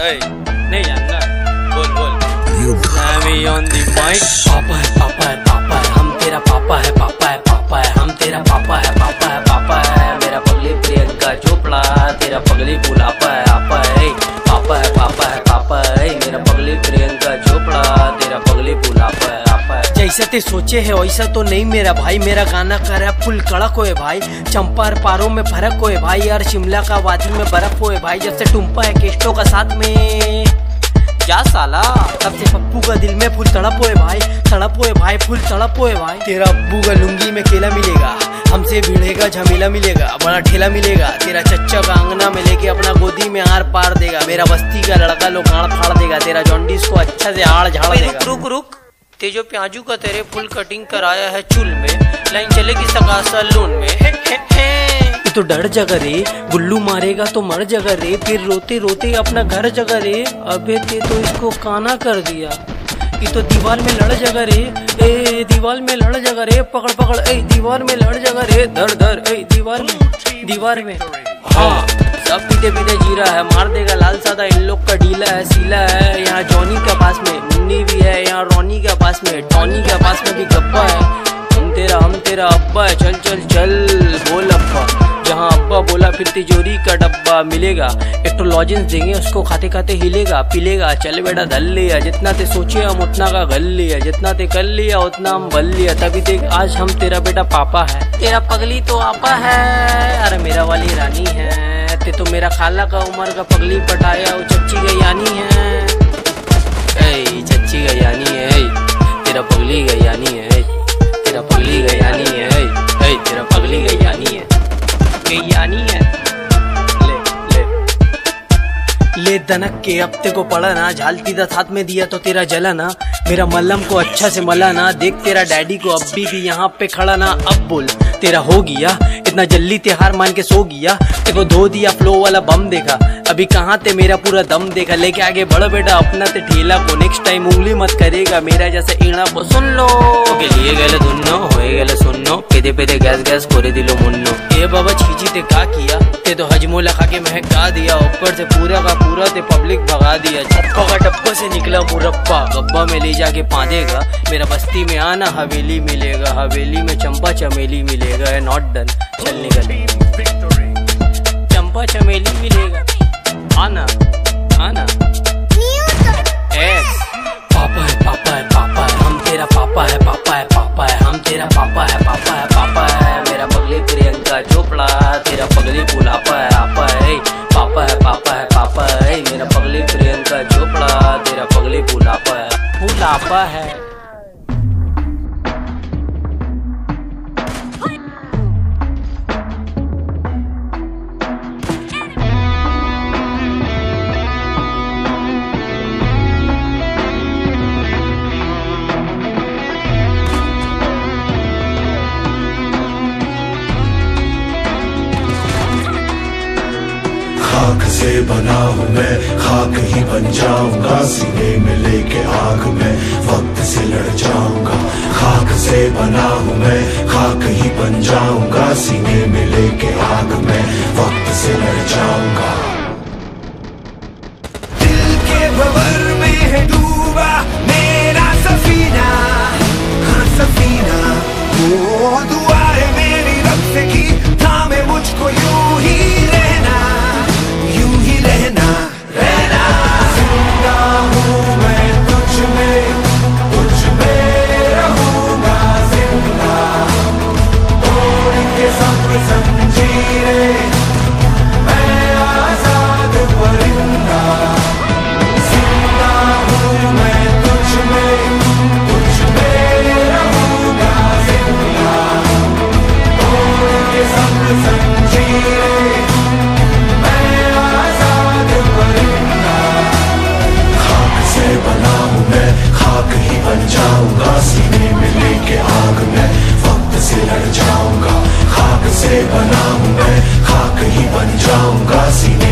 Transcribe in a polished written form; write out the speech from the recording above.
नहीं जानना, बोल बोल। Sammy on the mic। पापा है पापा है पापा है, हम तेरा पापा है पापा है पापा है, हम तेरा पापा है पापा है पापा है। मेरा पगली प्रियंका चोपड़ा, तेरा पगली बुलापा है आपा है। पापा है पापा है पापा है, मेरा पगली प्रियंका चोपड़ा, तेरा पगली बुलापा है आपा है। जैसा ते सोचे है वैसा तो नहीं मेरा भाई, मेरा गाना का रैप फुल कड़क होए भाई। चंपार पारों में फर्क होए भाई, यार शिमला का वादी में बर्फ होए भाई। जब से टुम्पा है केस्टो का साथ में क्या साला, तब से पप्पू का दिल में फुल तड़प होए भाई, तड़प होए भाई, फुल तड़प होए भाई। तेरा अब्बू का लुंगी में केला मिलेगा, हमसे भिड़ेगा झमेला मिलेगा, बड़ा ठेला मिलेगा। तेरा चच्चा का अंगना में लेके अपना गोदी में आर पार देगा, मेरा बस्ती का लड़का लोग गाड़ फाड़ देगा, तेरा जॉन्डिस को अच्छा से आड़ झाड़ देगा। रुक रुक, ते जो प्याजू का तेरे फुल कटिंग कराया है चुल में, लाइन चलेगी सका सलून में। तो डर जगह रे, गुल्लू मारेगा तो मर जगह रे, फिर रोते रोते अपना घर जगह रे। अबे ते तो इसको काना कर दिया, ये तो दीवार में लड़ जगह रे, ए दीवार में लड़ जगह रे, पकड़ पकड़ ए दीवार में लड़ जगह रे, धर धर ए दीवार में। हाँ सब पीते पीते जी रहा है, मार देगा लाल सादा, इन लोग का डीला है सीला है। यहाँ जॉनी के पास में मुन्नी भी है, यहाँ रोनी के पास में टॉनी के पास में भी गप्पा है। हम तेरा अब्बा है, चल चल चल बोल अब्बा, जहाँ अब्बा बोला फिर तिजोरी का डब्बा मिलेगा। एक तो लॉजेंस देंगे उसको, खाते खाते हिलेगा पिलेगा। चल बेटा धल लिया, जितना ते सोचे हम उतना का गल लिया, जितना ते कर लिया उतना हम बल लिया। तभी देख आज हम तेरा बेटा पापा है, तेरा पगली तो आपा है, अरे मेरा वाली रानी है। ते तो मेरा खाला का उम्र का पगली पटाया, वो चच्ची का यानी है, चच्ची का यानी है, तेरा पगली का यानी है, तेरा पगली का यानी है, तेरा पगली का यानी है, यानी है। ले दनक के अब ते को पड़ा ना, झालती दा साथ में दिया तो तेरा जला ना। मेरा मल्लम को अच्छा से मला ना, देख तेरा डैडी को अब भी यहाँ पे खड़ा ना। अब बोल तेरा हो गया, इतना जल्दी ते हार मान के सो गया। तेको धो दिया फ्लो वाला बम देखा, अभी कहाँ ते मेरा पूरा दम देखा। लेके आगे बढ़ बेटा अपना ते ठेला को, नेक्स्ट टाइम उंगली मत करेगा मेरा जैसे ईणा को। सुन लो के लिए गले दुन्नो होए गले सुननो, पेदे पेदे गैस गैस कोरे दिलो मुन्नो। ये बाबा छीजी ते का किया, ते तो हजमोला खा के महका दिया, ऊपर से पूरा का पूरा ते पब्लिक भगा दिया। चप्पा का डब्बा से निकला मुरब्बा, गब्बा में ले जाके पादेगा। मेरा बस्ती में आना हवेली मिलेगा, हवेली में चंपा चमेली मिलेगा। नॉट डन, चल निकल, चंपा चमेली मिलेगा। आना आना एक्स पापा है पापा है पापा है, हम तेरा पापा है पापा है पापा है, हम तेरा पापा है पापा है पापा है। मेरा पगली प्रियंका चोपड़ा, तेरा पगली बुलापा है आपा है। पापा है पापा है पापा है, मेरा पगली प्रियंका चोपड़ा, तेरा पगली बुलापा है। खाक से बना हूँ मैं, खाक ही बन जाऊंगा। सीने में लेके आग में वक्त से लड़ जाऊंगा। खाक से बना हूँ मैं, खाक ही बन जाऊंगा। सीने में लेके आग में वक्त से लड़ जाऊंगा। दिल के भंवर में है डूबा मेरा सफीना, हाँ सफीना। वो दुआ है मेरी रब से की, थामे मुझको यूं ही रहना, यूं ही रहना रहना। जिंदा हूँ मैं तुझ में, तुझ में रहूंगा जिंदा। तोड़ के सब जंजीरें मैं आजाद परिंदा। जिंदा हूँ मैं तुझ में, तुझ में रहूंगा जिंदा। तोड़ के सब जंजीरें मैं आजाद परिंदा। खाक से बना हूँ मैं, खाक ही बन जाऊंगा। सीने में लेके आग में वक्त से लड़ जाऊंगा। खाक से बना हूँ मैं, खाक ही बन जाऊंगा। सीने